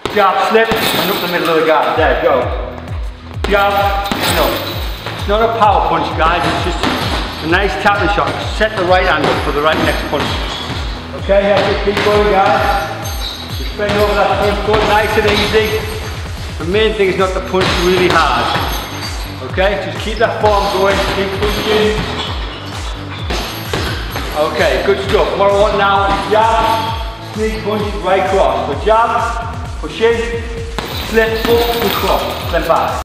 Jab, slip, and up the middle of the guard. There, go. Jab, no. It's not a power punch, guys, it's just a nice tapping shot. Set the right hand up for the right next punch. Okay, yeah, keep going, guys. Just bend over that front foot, nice and easy. The main thing is not to punch really hard. Okay, just keep that form going, keep pushing. Okay, good stuff. What I want now is jab, sneak punch, right cross. So jab, push in, slip, up, and cross, then back.